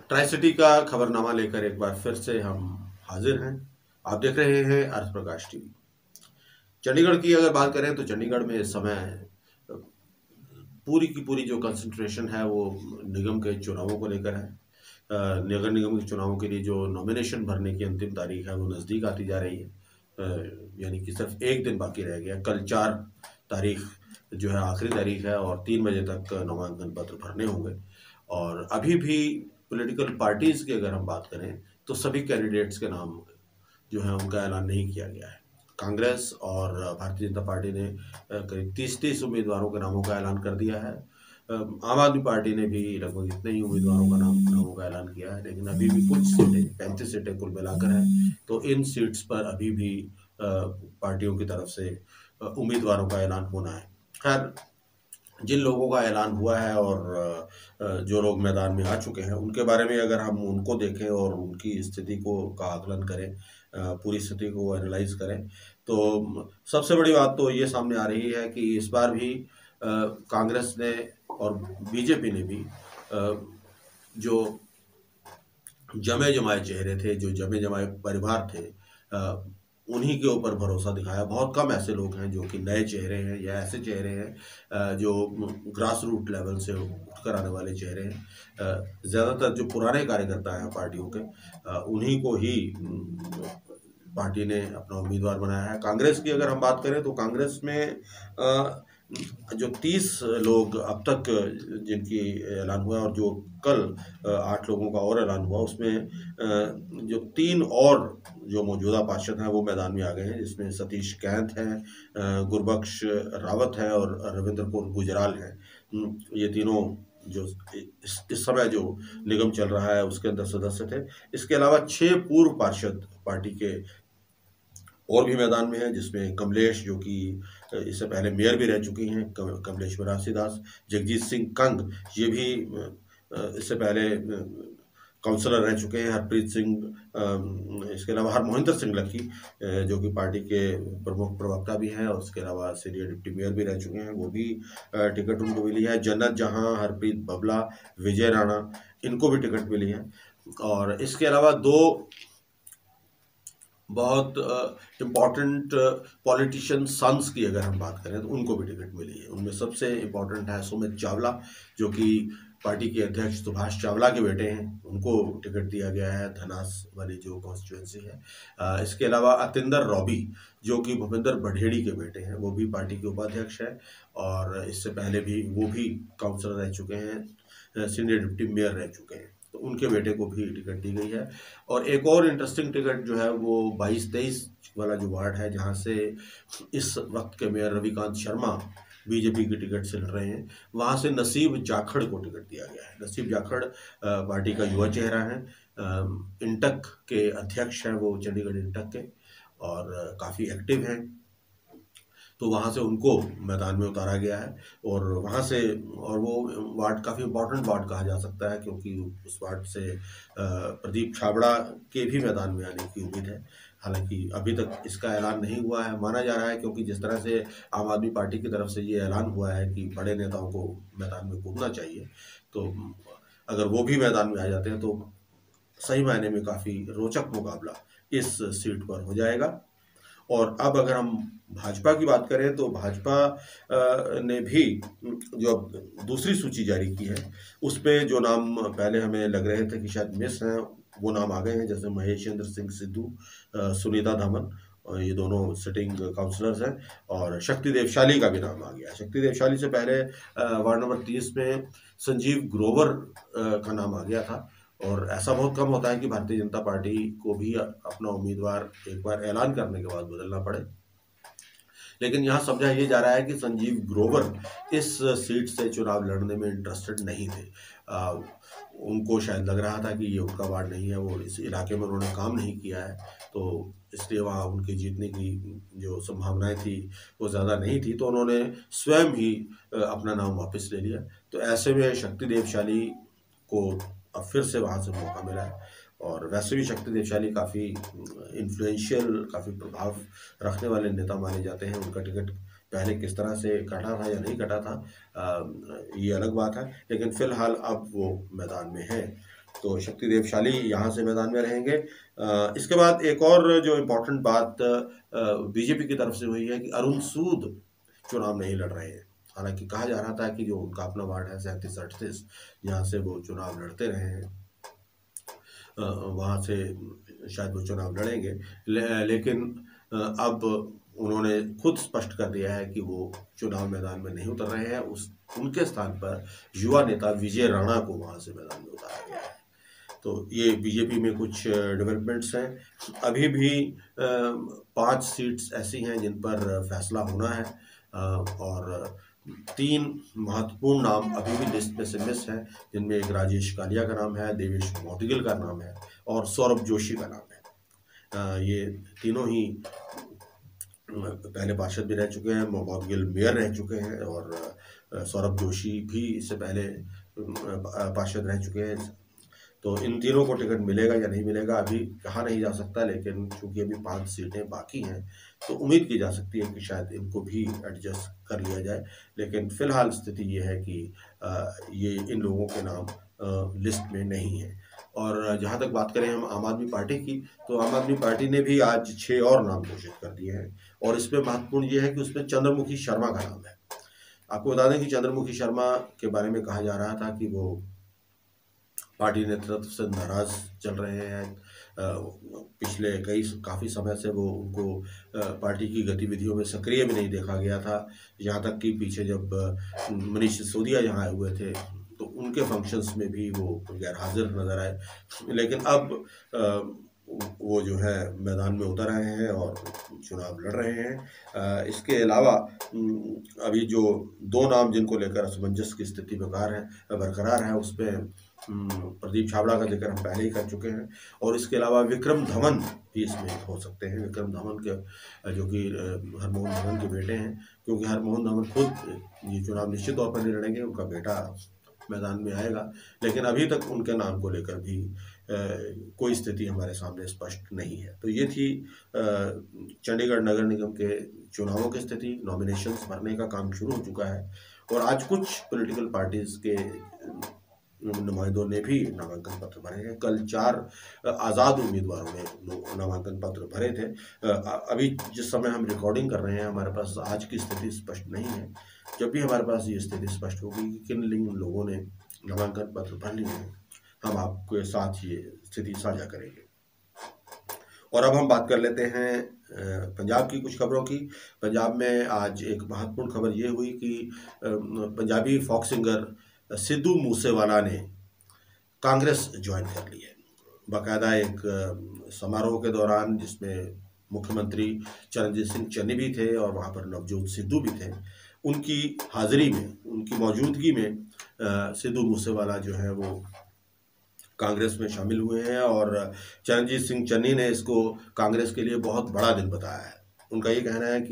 Tri city का खबरनामा लेकर एक बार फिर से हम हाजिर हैं। आप देख रहे हैं अर्थ प्रकाश टीवी। चंडीगढ़ की अगर बात करें तो चंडीगढ़ में इस समय पूरी की पूरी जो कंसंट्रेशन है वो निगम के चुनावों को लेकर है। नगर निगम के चुनावों के लिए जो नॉमिनेशन भरने की अंतिम तारीख है वो नज़दीक आती जा रही है। यानी कि सिर्फ एक दिन बाकी रह गया। कल 4 तारीख जो है आखिरी तारीख है और 3 बजे तक नामांकन पत्र भरने होंगे। और अभी भी पॉलिटिकल पार्टीज़ की अगर हम बात करें तो सभी कैंडिडेट्स के नाम जो है उनका ऐलान नहीं किया गया है। कांग्रेस और भारतीय जनता पार्टी ने करीब 30 उम्मीदवारों के नामों का ऐलान कर दिया है। आम आदमी पार्टी ने भी लगभग इतने ही उम्मीदवारों का नामों का ऐलान किया है, लेकिन अभी भी कुछ सीटें 35 सीटें कुल मिलाकर है, तो इन सीट्स पर अभी भी पार्टियों की तरफ से उम्मीदवारों का ऐलान होना है। खैर, जिन लोगों का ऐलान हुआ है और जो लोग मैदान में आ चुके हैं उनके बारे में अगर हम उनको देखें और उनकी स्थिति को का आकलन करें, पूरी स्थिति को एनालाइज करें, तो सबसे बड़ी बात तो ये सामने आ रही है कि इस बार भी कांग्रेस ने और बीजेपी ने भी जो जमे जमाए चेहरे थे, जो जमे जमाए परिवार थे, उन्हीं के ऊपर भरोसा दिखाया। बहुत कम ऐसे लोग हैं जो कि नए चेहरे हैं या ऐसे चेहरे हैं जो ग्रास रूट लेवल से उठकर आने वाले चेहरे हैं। ज़्यादातर जो पुराने कार्यकर्ता हैं पार्टियों के, उन्हीं को ही पार्टी ने अपना उम्मीदवार बनाया है। कांग्रेस की अगर हम बात करें तो कांग्रेस में जो 30 लोग अब तक जिनकी ऐलान हुआ और जो कल 8 लोगों का और ऐलान हुआ, उसमें जो 3 और जो मौजूदा पार्षद हैं वो मैदान में आ गए हैं, जिसमें सतीश कैंथ हैं, गुरबख्श रावत है और रविंद्र कौर गुजराल हैं। ये तीनों जो इस समय जो निगम चल रहा है उसके अंदर सदस्य थे। इसके अलावा 6 पूर्व पार्षद पार्टी के और भी मैदान में हैं, जिसमें कमलेश जो कि इससे पहले मेयर भी रह चुकी हैं, कमलेश मरासी दास, जगजीत सिंह कंग ये भी इससे पहले काउंसलर रह चुके हैं, हरप्रीत सिंह, इसके अलावा हरमोहिंदर सिंह लक्की जो कि पार्टी के प्रमुख प्रवक्ता भी हैं और इसके अलावा सीनियर डिप्टी मेयर भी रह चुके हैं, वो भी टिकट उनको मिली है। जन्नत जहां, हरप्रीत बबला, विजय राणा, इनको भी टिकट मिली है। और इसके अलावा 2 बहुत इम्पॉर्टेंट पॉलिटिशियन सन्स की अगर हम बात करें तो उनको भी टिकट मिली है। उनमें सबसे इम्पॉर्टेंट है सुमित चावला, जो कि पार्टी के अध्यक्ष सुभाष चावला के बेटे हैं, उनको टिकट दिया गया है धनास वाली जो कॉन्स्टिट्यूंसी है। इसके अलावा अतिंदर रॉबी जो कि भूपेंद्र बघेड़ी के बेटे हैं, वो भी पार्टी के उपाध्यक्ष हैं और इससे पहले भी वो भी काउंसलर रह चुके हैं, सीनियर डिप्टी मेयर रह चुके हैं, तो उनके बेटे को भी टिकट दी गई है। और एक और इंटरेस्टिंग टिकट जो है वो 22-23 वाला जो वार्ड है, जहां से इस वक्त के मेयर रविकांत शर्मा बीजेपी की टिकट से लड़ रहे हैं, वहां से नसीब जाखड़ को टिकट दिया गया है। नसीब जाखड़ पार्टी का युवा चेहरा है, इंटक के अध्यक्ष हैं वो, चंडीगढ़ इंटक के, और काफ़ी एक्टिव हैं, तो वहाँ से उनको मैदान में उतारा गया है। और वहाँ से, और वो वार्ड काफ़ी इम्पोर्टेंट वार्ड कहा जा सकता है क्योंकि उस वार्ड से प्रदीप छाबड़ा के भी मैदान में आने की उम्मीद है। हालांकि अभी तक इसका ऐलान नहीं हुआ है, माना जा रहा है, क्योंकि जिस तरह से आम आदमी पार्टी की तरफ से ये ऐलान हुआ है कि बड़े नेताओं को मैदान में कूदना चाहिए, तो अगर वो भी मैदान में आ जाते हैं तो सही मायने में काफ़ी रोचक मुकाबला इस सीट पर हो जाएगा। और अब अगर हम भाजपा की बात करें तो भाजपा ने भी जो अब दूसरी सूची जारी की है, उसमें जो नाम पहले हमें लग रहे थे कि शायद मिस हैं, वो नाम आ गए हैं, जैसे महेशेंद्र सिंह सिद्धू, सुनीता धामन, ये दोनों सिटिंग काउंसलर्स हैं, और शक्ति देवशाली का भी नाम आ गया। शक्ति देवशाली से पहले वार्ड नंबर 30 में संजीव ग्रोवर का नाम आ गया था, और ऐसा बहुत कम होता है कि भारतीय जनता पार्टी को भी अपना उम्मीदवार एक बार ऐलान करने के बाद बदलना पड़े, लेकिन यहाँ समझा ये जा रहा है कि संजीव ग्रोवर इस सीट से चुनाव लड़ने में इंटरेस्टेड नहीं थे। उनको शायद लग रहा था कि ये उनका वार्ड नहीं है, वो इस इलाके में उन्होंने काम नहीं किया है, तो इसलिए वहाँ उनके जीतने की जो संभावनाएं थी वो ज़्यादा नहीं थी, तो उन्होंने स्वयं ही अपना नाम वापस ले लिया। तो ऐसे में शक्ति देवशाली को अब फिर से वहाँ से मौका मिला है, और वैसे भी शक्ति देवशाली काफ़ी इन्फ्लुएंशियल, काफ़ी प्रभाव रखने वाले नेता माने जाते हैं। उनका टिकट पहले किस तरह से कटा था या नहीं कटा था ये अलग बात है, लेकिन फिलहाल अब वो मैदान में है। तो शक्तिदेव शाली यहाँ से मैदान में रहेंगे। इसके बाद एक और जो इम्पोर्टेंट बात बीजेपी की तरफ से हुई है कि अरुण सूद चुनाव नहीं लड़ रहे हैं। हालांकि कहा जा रहा था कि जो उनका अपना वार्ड है 37-38, जहाँ से वो चुनाव लड़ते रहे हैं, वहाँ से शायद वो चुनाव लड़ेंगे, लेकिन अब उन्होंने खुद स्पष्ट कर दिया है कि वो चुनाव मैदान में नहीं उतर रहे हैं। उनके स्थान पर युवा नेता विजय राणा को वहाँ से मैदान में उतारा गया है। तो ये बीजेपी में कुछ डेवलपमेंट्स हैं। अभी भी 5 सीट्स ऐसी हैं जिन पर फैसला होना है, और 3 महत्वपूर्ण नाम अभी भी लिस्ट में से मिस हैं, जिनमें एक राजेश कालिया का नाम है, देवेश मोदगिल का नाम है और सौरभ जोशी का नाम है। ये तीनों ही पहले पार्षद भी रह चुके हैं, मोदगिल मेयर रह चुके हैं और सौरभ जोशी भी इससे पहले पार्षद रह चुके हैं। तो इन तीनों को टिकट मिलेगा या नहीं मिलेगा अभी कहा नहीं जा सकता, लेकिन चूंकि अभी 5 सीटें बाकी हैं तो उम्मीद की जा सकती है कि शायद इनको भी एडजस्ट कर लिया जाए। लेकिन फिलहाल स्थिति ये है कि ये इन लोगों के नाम लिस्ट में नहीं है। और जहाँ तक बात करें हम आम आदमी पार्टी की, तो आम आदमी पार्टी ने भी आज 6 और नाम घोषित कर दिए हैं, और इसमें महत्वपूर्ण ये है कि उसमें चंद्रमुखी शर्मा का नाम है। आपको बता दें कि चंद्रमुखी शर्मा के बारे में कहा जा रहा था कि वो पार्टी नेतृत्व से नाराज चल रहे हैं। पिछले काफ़ी समय से वो उनको पार्टी की गतिविधियों में सक्रिय भी नहीं देखा गया था। यहाँ तक कि पीछे जब मनीष सिसोदिया यहाँ आए हुए थे तो उनके फंक्शंस में भी वो गैर हाजिर नजर आए। लेकिन अब वो जो है मैदान में उतर रहे हैं और चुनाव लड़ रहे हैं। इसके अलावा अभी जो 2 नाम जिनको लेकर असमंजस की स्थिति बरकरार है, उसमें प्रदीप छाबड़ा का जिक्र हम पहले ही कर चुके हैं, और इसके अलावा विक्रम धवन भी इसमें हो सकते हैं। विक्रम धवन के जो कि हरमोहन धवन के बेटे हैं, क्योंकि हरमोहन धवन खुद ये चुनाव निश्चित तौर पर नहीं लड़ेंगे, उनका बेटा मैदान में आएगा। लेकिन अभी तक उनके नाम को लेकर भी कोई स्थिति हमारे सामने स्पष्ट नहीं है। तो ये थी चंडीगढ़ नगर निगम के चुनावों की स्थिति। नॉमिनेशंस भरने का काम शुरू हो चुका है और आज कुछ पॉलिटिकल पार्टीज के नुमाइंदों ने भी नामांकन पत्र भरे हैं। कल 4 आज़ाद उम्मीदवारों ने नामांकन पत्र भरे थे। अभी जिस समय हम रिकॉर्डिंग कर रहे हैं हमारे पास आज की स्थिति स्पष्ट नहीं है। जब भी हमारे पास ये स्थिति स्पष्ट होगी कि किन लोगों ने नामांकन पत्र भर लिए हैं, हम आपके साथ ये स्थिति साझा करेंगे। और अब हम बात कर लेते हैं पंजाब की कुछ खबरों की। पंजाब में आज एक महत्वपूर्ण खबर ये हुई कि पंजाबी फॉक सिंगर सिद्धू मूसेवाला ने कांग्रेस ज्वाइन कर ली है। बाकायदा एक समारोह के दौरान जिसमें मुख्यमंत्री चरणजीत सिंह चन्नी भी थे और वहाँ पर नवजोत सिद्धू भी थे, उनकी हाजिरी में, उनकी मौजूदगी में सिद्धू मूसेवाला जो है वो कांग्रेस में शामिल हुए हैं। और चरणजीत सिंह चन्नी ने इसको कांग्रेस के लिए बहुत बड़ा दिन बताया है। उनका ये कहना है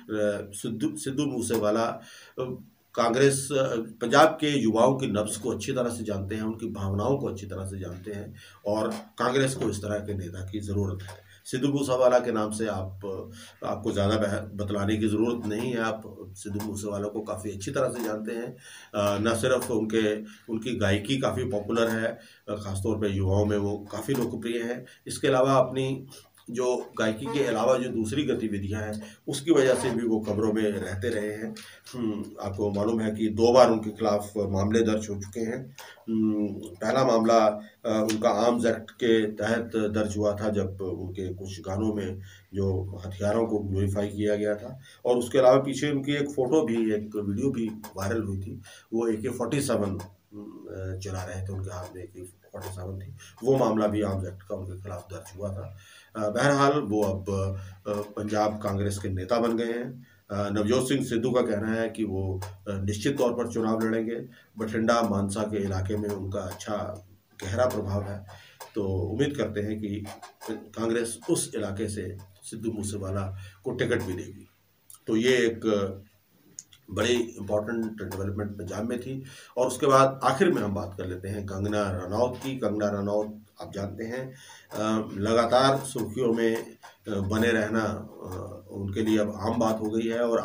कि सिद्धू मूसेवाला कांग्रेस पंजाब के युवाओं की नब्ज़ को अच्छी तरह से जानते हैं, उनकी भावनाओं को अच्छी तरह से जानते हैं, और कांग्रेस को इस तरह के नेता की ज़रूरत है। सिद्धू मूसेवाला के नाम से आपको ज़्यादा बतलाने की ज़रूरत नहीं है। आप सिद्धू मूसेवाला को काफ़ी अच्छी तरह से जानते हैं। न सिर्फ उनकी गायकी काफ़ी पॉपुलर है, ख़ासतौर पे युवाओं में वो काफ़ी लोकप्रिय है। इसके अलावा अपनी जो गायकी के अलावा जो दूसरी गतिविधियां हैं उसकी वजह से भी वो खबरों में रहते रहे हैं। आपको मालूम है कि 2 बार उनके खिलाफ मामले दर्ज हो चुके हैं। पहला मामला उनका आर्म्स एक्ट के तहत दर्ज हुआ था, जब उनके कुछ गानों में जो हथियारों को ग्लोरीफाई किया गया था, और उसके अलावा पीछे उनकी एक वीडियो भी वायरल हुई थी। वो AK-47 चला रहे थे, उनके हाथ में AK-47 थी। वो मामला भी आर्म्स एक्ट का उनके खिलाफ दर्ज हुआ था। बहरहाल वो अब पंजाब कांग्रेस के नेता बन गए हैं। नवजोत सिंह सिद्धू का कहना है कि वो निश्चित तौर पर चुनाव लड़ेंगे। बठिंडा मानसा के इलाके में उनका अच्छा गहरा प्रभाव है, तो उम्मीद करते हैं कि कांग्रेस उस इलाके से सिद्धू मूसेवाला को टिकट भी देगी। तो ये एक बड़ी इम्पॉर्टेंट डेवलपमेंट पंजाब में थी। और उसके बाद आखिर में हम बात कर लेते हैं कंगना रनौत की। कंगना रनौत आप जानते हैं लगातार सुर्खियों में बने रहना उनके लिए अब आम बात हो गई है। और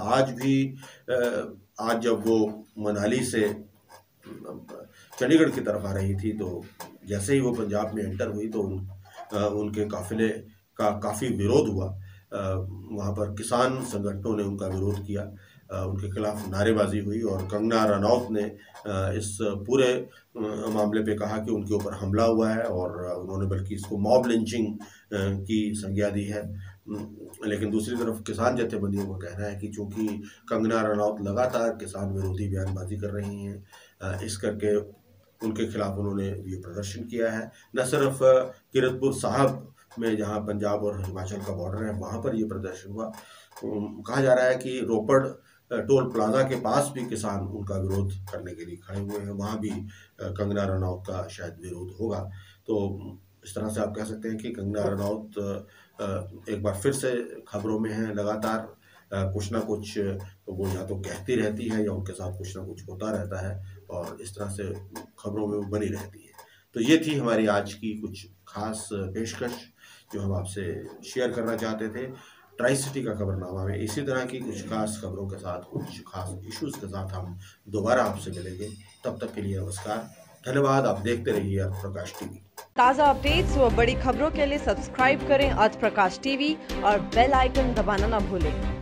आज जब वो मनाली से चंडीगढ़ की तरफ आ रही थी, तो जैसे ही वो पंजाब में एंटर हुई तो उनके काफिले का काफ़ी विरोध हुआ। वहाँ पर किसान संगठनों ने उनका विरोध किया, उनके खिलाफ नारेबाजी हुई और कंगना रनौत ने इस पूरे मामले पे कहा कि उनके ऊपर हमला हुआ है और उन्होंने बल्कि इसको मॉब लिंचिंग की संज्ञा दी है। लेकिन दूसरी तरफ किसान जथेबंदियों का कहना है कि चूंकि कंगना रनौत लगातार किसान विरोधी बयानबाजी कर रही हैं, इस करके उनके खिलाफ उन्होंने ये प्रदर्शन किया है। न सिर्फ किरतपुर साहब में, जहां पंजाब और हिमाचल का बॉर्डर है, वहां पर ये प्रदर्शन हुआ। कहा जा रहा है कि रोपड़ टोल प्लाजा के पास भी किसान उनका विरोध करने के लिए खड़े हुए हैं, वहां भी कंगना रनौत का शायद विरोध होगा। तो इस तरह से आप कह सकते हैं कि कंगना रनौत एक बार फिर से खबरों में है। लगातार कुछ ना कुछ तो वो या तो कहती रहती है या उनके साथ कुछ ना कुछ होता रहता है और इस तरह से खबरों में वो बनी रहती है। तो ये थी हमारी आज की कुछ खास पेशकश जो हम आपसे शेयर करना चाहते थे। ट्राई सिटी का खबरनामा में इसी तरह की कुछ खास खबरों के साथ, कुछ खास इश्यूज के साथ हम दोबारा आपसे मिलेंगे। तब तक के लिए नमस्कार, धन्यवाद। आप देखते रहिए अर्थ प्रकाश टीवी। ताज़ा अपडेट्स व बड़ी खबरों के लिए सब्सक्राइब करें अर्थ प्रकाश टीवी और बेल आइकन दबाना न भूलें।